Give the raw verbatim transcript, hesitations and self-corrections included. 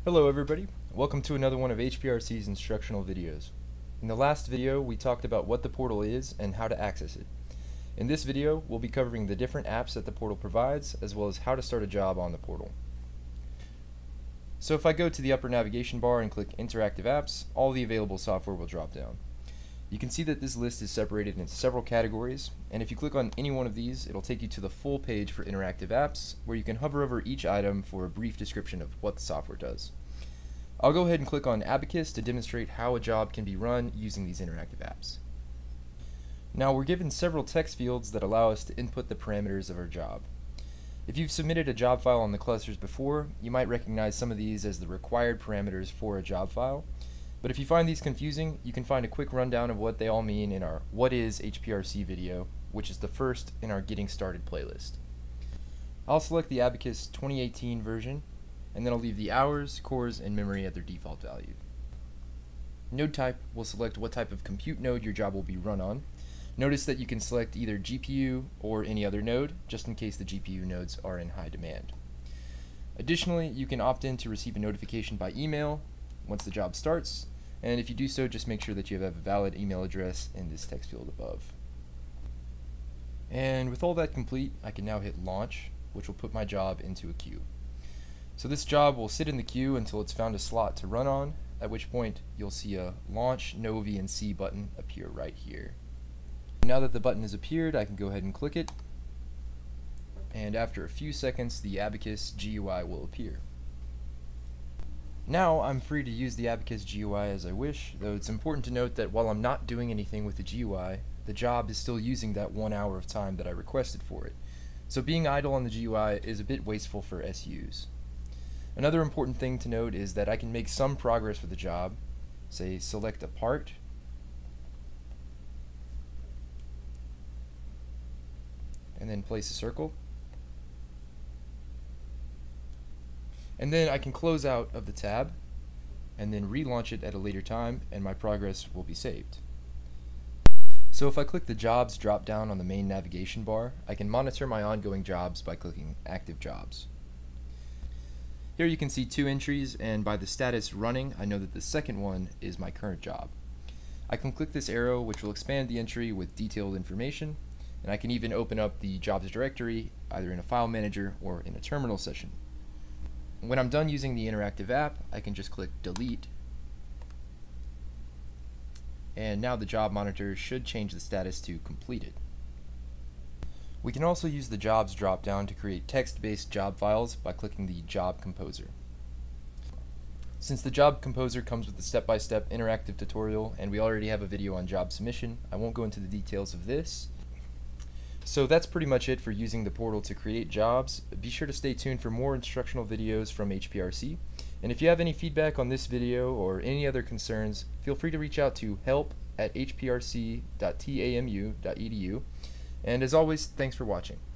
Hello everybody, welcome to another one of H P R C's instructional videos. In the last video we talked about what the portal is and how to access it. In this video we'll be covering the different apps that the portal provides as well as how to start a job on the portal. So if I go to the upper navigation bar and click Interactive Apps, all the available software will drop down. You can see that this list is separated into several categories, and if you click on any one of these it'll take you to the full page for interactive apps where you can hover over each item for a brief description of what the software does. I'll go ahead and click on Abacus to demonstrate how a job can be run using these interactive apps. Now we're given several text fields that allow us to input the parameters of our job. If you've submitted a job file on the clusters before, you might recognize some of these as the required parameters for a job file. But if you find these confusing, you can find a quick rundown of what they all mean in our What is H P R C video, which is the first in our Getting Started playlist. I'll select the Abacus twenty eighteen version, and then I'll leave the hours, cores, and memory at their default value. Node type will select what type of compute node your job will be run on. Notice that you can select either G P U or any other node, just in case the G P U nodes are in high demand. Additionally, you can opt in to receive a notification by email once the job starts, and if you do so, just make sure that you have a valid email address in this text field above. And with all that complete, I can now hit Launch, which will put my job into a queue. So this job will sit in the queue until it's found a slot to run on, at which point you'll see a Launch No V N C button appear right here. Now that the button has appeared, I can go ahead and click it, and after a few seconds the Abacus G U I will appear. Now I'm free to use the Abacus G U I as I wish, though it's important to note that while I'm not doing anything with the G U I, the job is still using that one hour of time that I requested for it. So being idle on the G U I is a bit wasteful for S Us. Another important thing to note is that I can make some progress with the job, say select a part, and then place a circle. And then I can close out of the tab and then relaunch it at a later time, and my progress will be saved. So if I click the Jobs drop down on the main navigation bar, I can monitor my ongoing jobs by clicking Active Jobs. Here you can see two entries, and by the status running, I know that the second one is my current job. I can click this arrow, which will expand the entry with detailed information, and I can even open up the jobs directory either in a file manager or in a terminal session. When I'm done using the interactive app, I can just click delete, and now the job monitor should change the status to completed. We can also use the Jobs drop-down to create text-based job files by clicking the Job Composer. Since the Job Composer comes with a step-by-step interactive tutorial and we already have a video on job submission, I won't go into the details of this. So that's pretty much it for using the portal to create jobs. Be sure to stay tuned for more instructional videos from H P R C. And if you have any feedback on this video or any other concerns, feel free to reach out to help at h p r c dot tamu dot e d u. And as always, thanks for watching.